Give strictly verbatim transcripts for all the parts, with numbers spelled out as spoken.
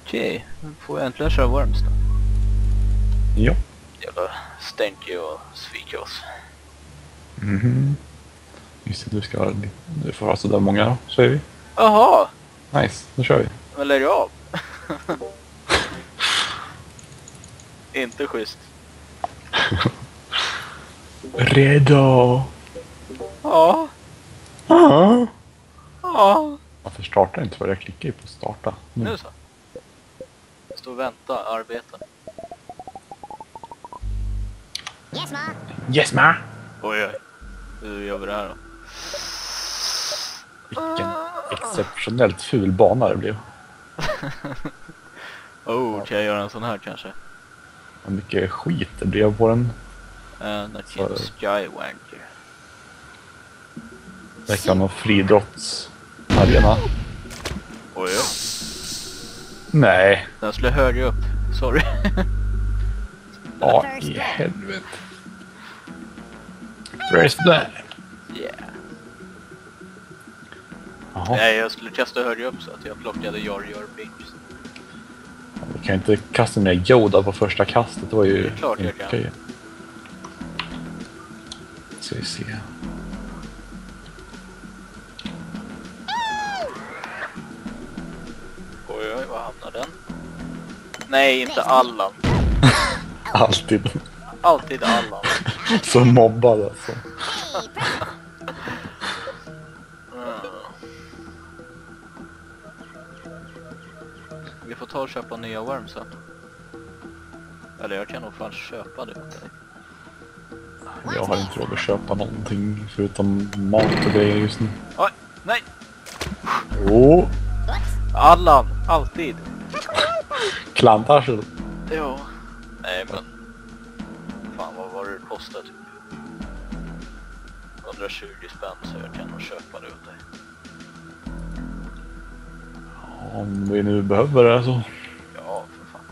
Okej, nu får jag äntligen köra Worms då. Ja. Jävla Stenky och Svikos. Mhm. Just det, du ska... Du får ha sådär många, säger vi. Jaha! Nice, då kör vi. Men lägg av! Inte schysst. Redo! Ja. Ja. Ja. Varför startar inte? För jag klickar ju på starta. Nu. Nu så. Stå och vänta, arbeta. Yes, ma. Yes, ma! Oj, oj. Hur gör vi det här då? Vilken exceptionellt ful bana det blev. Oh, kan jag göra en sån här kanske? Vad mycket skit det blev på den. Uh, Nakin Skywanker. Det kan vara friidrottsarena. Oj, oj. Nej. Den skulle högre upp. Sorry. Ja, i helvete. First blood. Yeah. Jaha. Nej, jag skulle kasta högre upp så att jag plockade Jar Jar Binks. Jag kan inte kasta ner Yoda på första kastet. Det var ju... Det är klart jag kan. Okej. Ska vi se. Oj, oj, vad hamnar den? Nej, inte Allan. Alltid. Alltid Allan. Så mobbad alltså. Mm. Vi får ta och köpa nya Worms sen. Eller jag kan nog fan köpa det. Jag har inte råd att köpa någonting förutom mat och grejer just nu. Oj, nej! Åh! Allan, alltid. Klantarsel. Jo. Nej, men... Fan, vad var det kostade typ? hundratjugo spänn, så jag kan nog köpa det åt dig. Om vi nu behöver det så. Ja, för fan.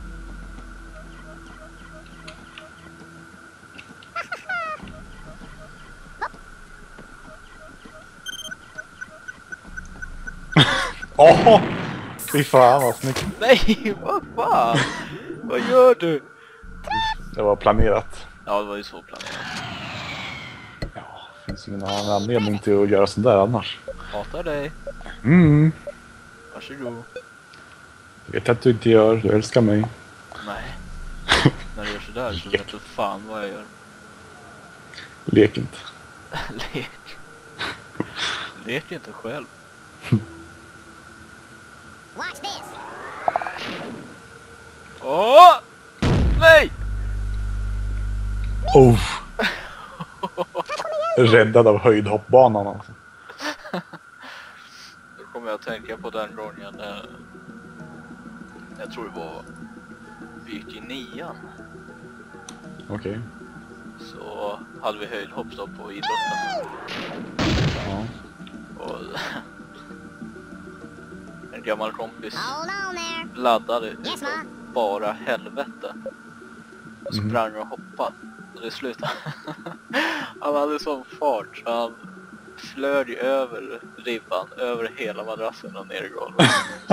Åh! Fy fan vad snyggt. Nej, vad fan? Vad gör du? Det var planerat. Ja, det var ju så planerat. Ja, det finns ingen annan anledning till att göra sånt där annars. Hatar dig. Mm. Varsågod. Jag vet att du inte gör, du älskar mig. Nej. När du gör sådär så vet du fan vad jag gör. Lek inte. Lek. Lek inte själv. Watch this. Åh! Nej! Oh. Räddad av höjdhoppbanan alltså. Då kommer jag att tänka på den gången när... Jag tror det var... Vi gick i nian. Okej. Okay. Så hade vi höjdhoppstopp på idrotten. Ja. Och... En gammal kompis Hold on there. laddade Yes, utav ma. bara helvete. Och Mhm. sprang och hoppade. Och det slutade. Han hade sån fart så han flög över ribban, över hela madrassen och ner i golvet.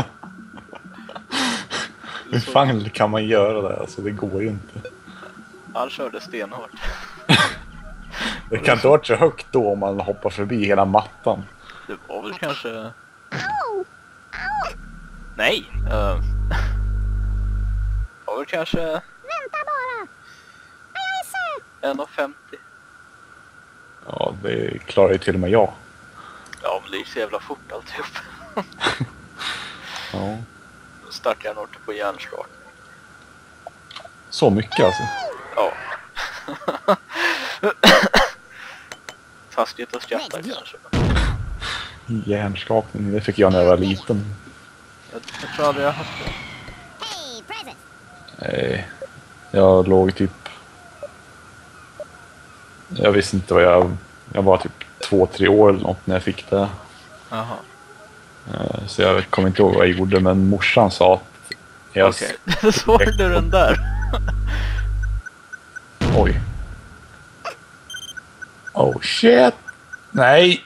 Hur fan kan man göra det? Alltså det går ju inte. Han körde stenhårt. Det kan inte vara så högt då om man hoppar förbi hela mattan. Det var väl kanske... Nej! Uh... Det var väl kanske... Vänta bara. Jag är söt. en komma femtio. Ja, det klarar ju till och med jag. Ja, men det gick så jävla fort alltihop. Ja. Då stackade han åt på hjärnskak. Så mycket alltså. Ja. Taskigt att skratta kanske. Hjärnskakning, det fick jag när jag var liten. Jag, jag tror aldrig jag har haft det. Hey, present. Nej, jag låg typ... Jag visste inte vad jag... Jag var typ två, tre år eller något när jag fick det. Jaha. Eh, Så jag kommer inte ihåg vad jag gjorde, men morsan sa att... Jag... Okej, okay. Såg du den där? Oj. Oh shit! Nej!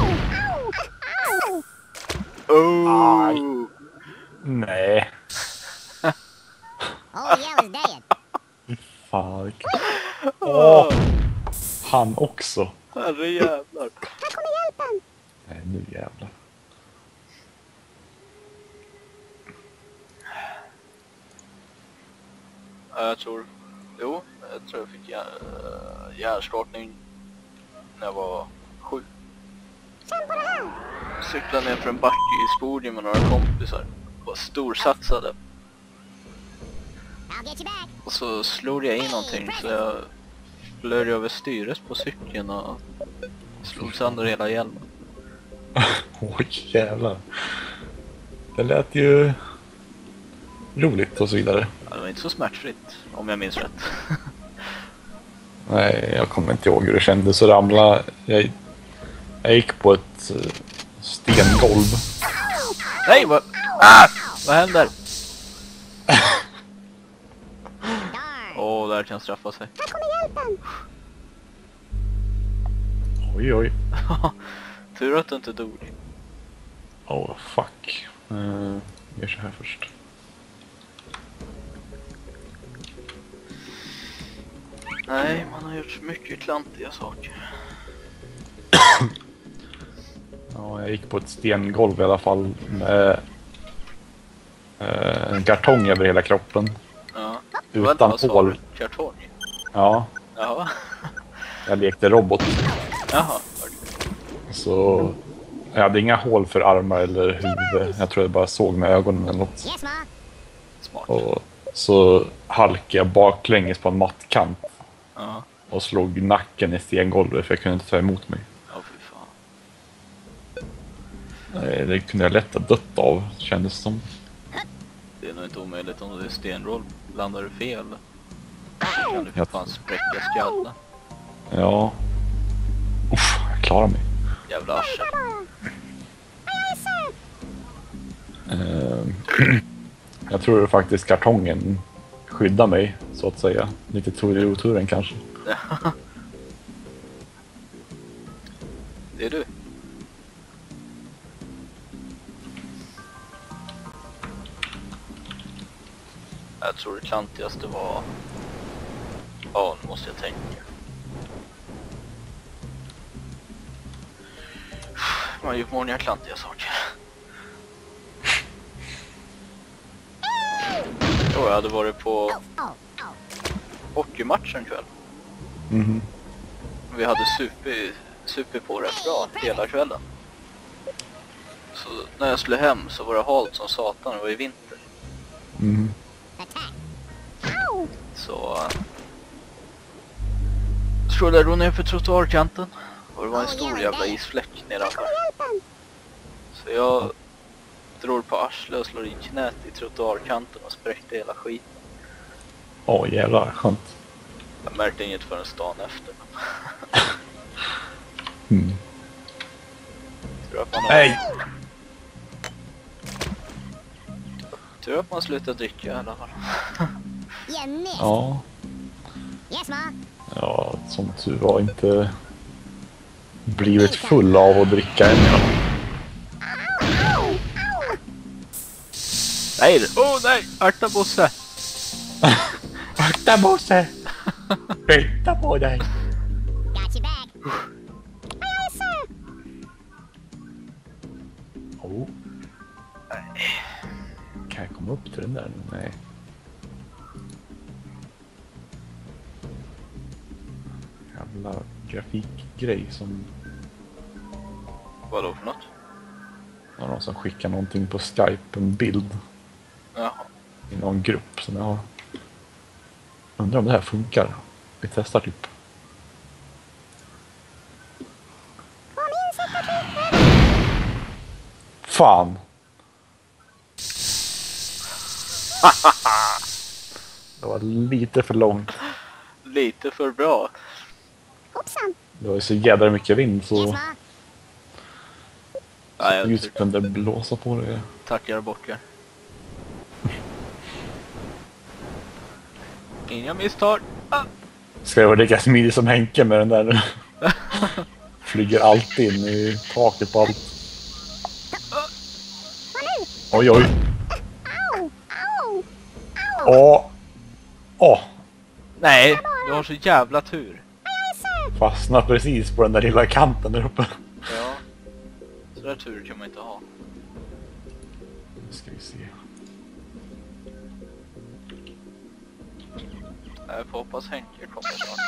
Oh! Nej. Old Yellow's dead. Fan. Åh, han också. Herre jävlar. Här kommer hjälpen. Nej, nu jävlar. Ja, jag tror... Jo, jag tror jag fick hjär- hjärnstartning när jag var sju. Känn på det här. Cyklade ner för en backe i skogen med några kompisar. Var storsatsade. I'll get you back. Och så slog jag in någonting så jag flög över styret på cykeln och slog sönder hela hjälmen. Oj, jävlar. Det lät ju roligt och så vidare. Ja, det var inte så smärtfritt, om jag minns rätt. Nej, jag kommer inte ihåg hur det kändes att ramla. Jag, jag gick på ett uh, stengolv. Nej, vad... Ah! Vad händer? Darn. Åh, oh, där kan straffa sig. Här kommer hjälpen. Oj, oj. Tur att du inte dog. Oh, fuck. Uh, vi gör så här först. Nej, man har gjort så mycket klantiga saker. Ja, jag gick på ett stengolv i alla fall med uh, en kartong över hela kroppen. Ja. Utan Vänta, vad sa hål. du? Kartong? Ja, Jaha. jag lekte robot. Jaha. Så jag hade inga hål för armar eller huvud. Jag tror jag bara såg med ögonen eller något. Yes, Ma. Smart. Och så halkade jag baklänges på en mattkant Ja. och slog nacken i stengolvet för jag kunde inte ta emot mig. Ja, fy fan. Nej, det kunde jag lätt ha dött av, kändes som. Det är nog inte omöjligt om det är stenroll. Landar du fel, så kan du för fan spräcka skallen. Ja. Uff, jag klarar mig. Jävla arsel. Eh, jag tror faktiskt kartongen skyddar mig, så att säga. Lite tur i oturen kanske. Det är du. Jag tror det klantigaste var... Ja, nu måste jag tänka. Man har gjort många klantiga saker. Jo, jag hade varit på Oh, oh. hockeymatch en kväll. Mhm. Vi hade super, super på rätt bra hela kvällen. Så när jag skulle hem så var det halt som satan, det var i vinter. Mhm. Attack. Ow. Så äh, skulle jag då ner för trottoarkanten och det var en stor jävla isfläck nedanför. Hjälpen. Så jag drog på arslet och slår in knät i trottoarkanten och spräckte hela skiten. Åh, jävlar, skönt. Jag märkte inget förrän stan efter. Mm. Tur att man har... Nej! Tur att man slutar dricka i alla fall. You missed. Ja, Yes, Ma. ja, som tur var inte blivit full av att dricka än. Ja. Ow, ow. Nej! Oh nej! Akta Bosse! Akta Bosse! Vänta på dig! Got you back. Aye, aye, sir. Oh. Kan jag komma upp till den där? Nej. Jävla grafikgrej som... Vadå för något? Det var någon som skickar någonting på Skype, en bild Jaha. i någon grupp som jag har. Undrar om det här funkar. Vi testar typ. Kom in, sätta typen. Fan! Det var lite för långt. Lite för bra. Hoppsan. Det var ju så jävla mycket vind Yes, så Ma. Nej, jag just tycker- kunde blåsa på det. Tackar bockar. Inga misstag. Ah. Ska jag vara lika smidig som Henke med den där? Flyger alltid in i taket på allt. Vad nu? Oj, oj. Ow, ow, ow. Åh, Åh! Nej, du har så jävla tur. Fastnar precis på den där lilla kanten där uppe. Ja. Så där tur kan man inte ha. Nu ska vi se. Jag får hoppas Henke kommer snart.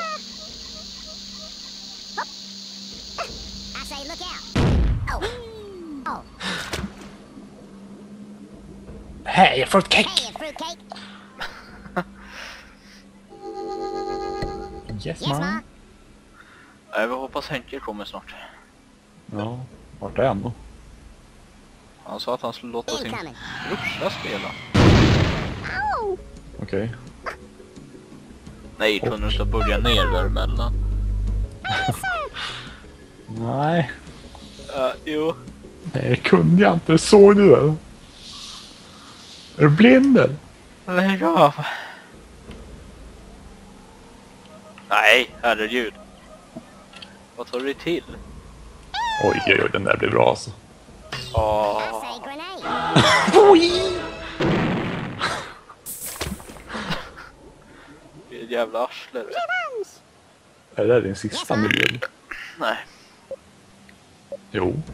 I say look out. Oh. Oh. Hej, fruitcake! Hey, fruitcake. Yes, Yes, ma. ma. Jag vill hoppas Henke kommer snart. Ja, vart är han då? Han sa att han skulle låta sin Incoming. brorsa spela. Ow. Okej. Nej, kunde du inte börja ner däremellan? Nej, Uh, jo. det kunde jag inte. Såg du det? Är du blind eller? Lägg av. Nej, herregud. Vad tar du till? Oj, oj, oj, den där blir bra alltså. Åh. I say grenade. Oj! Det är ett jävla arsle. du. Är det där din sista miljö? Nej. Jo,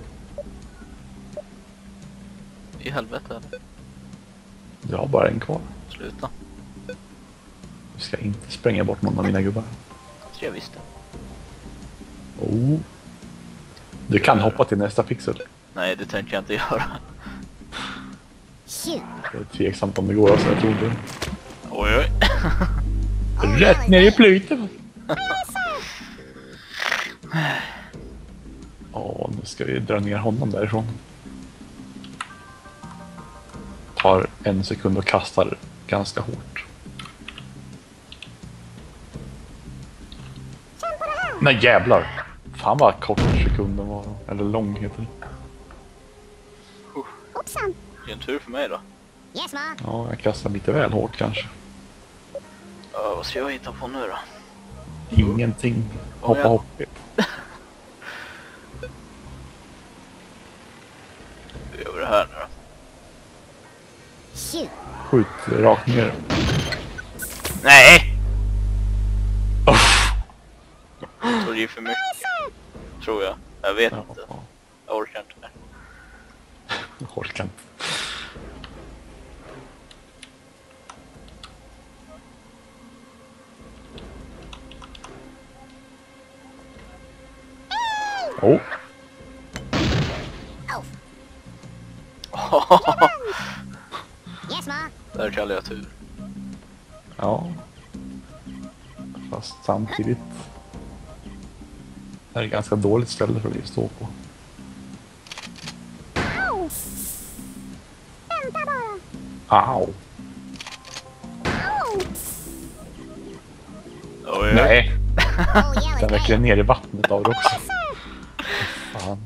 I helvete. jag har bara en kvar. Sluta. Du ska inte spränga bort någon av mina gubbar. Jag visste. Oh. Du kan hoppa till nästa pixel. Nej, det tänker jag inte göra. Shoot. Det är tveksamt om det går, alltså jag tror det. Oj, oj. Rätt ner i plyten. Åh, nu ska vi dra ner honom därifrån. Tar en sekund och kastar ganska hårt. Nej jävlar. Fan vad kort sekunden var. Eller lång heter det. Oopsan. Det är en tur för mig då. Yes, ma. Ja, jag kastar lite väl hårt kanske. Uh, vad ska jag hitta på nu då? Ingenting. Hoppa ja. hopp. Hur gör vi det här nu då? Shoot. Skjut rakt ner. Nej! Uff. Jag tror det är för mycket. Tror jag. Jag vet Ja, inte. ja. Jag orkar inte mer. Jag orkar inte. Oh. Oh. Yes, ma. Där kallar jag tur. Ja. Fast samtidigt. Det här är ett ganska dåligt ställe för att stå på. Ow. Vänta bara. Au. Ow. Oj, oj. Nej, Oh, yeah, den it's verkar ner i vattnet av det också. Fan.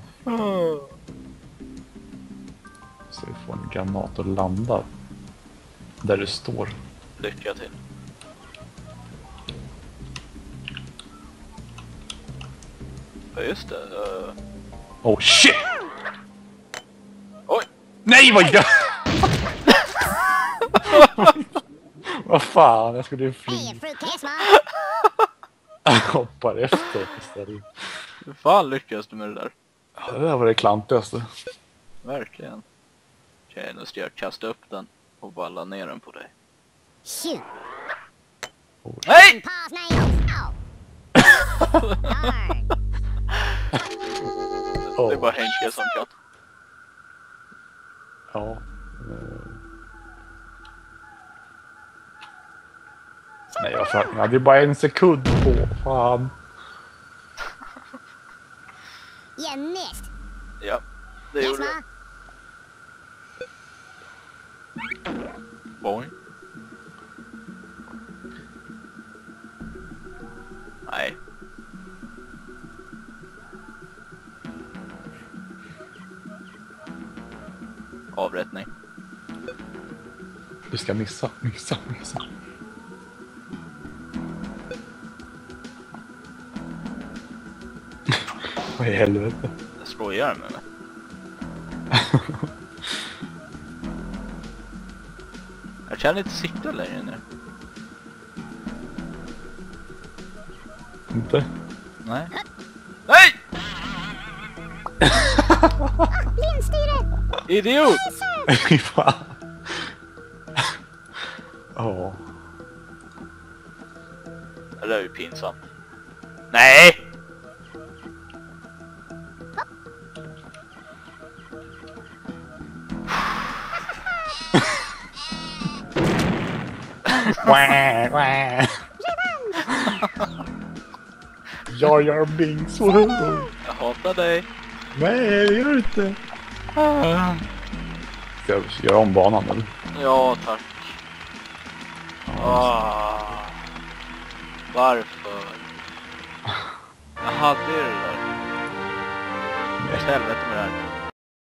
Så vi får en granat och landar. Där du står. Lycka till. Ja, just det. Uh... Oh shit! Oj! Nej vad gör vad fan, jag skulle ju Hey, flyga. a fruitcake. Yes, ma. Hoppar efter istället. Hur fan lyckas du med det där? Ja, det där var det klantigaste. Verkligen. Okej, nu ska jag kasta upp den och balla ner den på dig. Shoot. Nej! Pa's name. Oh. Darn. Det är bara Henke som kan. Ja. Nej, jag, fan, jag hade bara en sekund på. Fan. You missed. Ja, det Yes, gjorde ma. jag. Boing. Nej. Avrättning. Du ska missa, missa, missa. Vad i helvete? Jag slår ihjäl med mig. Jag kan inte sitta längre nu. Inte? Nej. Nej! Blindstyre! Idiot! Fy fan. Ja. Det är ju pinsamt. Nej! Wah, wah. Jag gör Binks. Wow. Jag hatar dig. Nej, det gör du inte. Ska jag göra om banan eller? Ja, tack. Ah. Varför? Jag hade ju det där. Helvete med det här.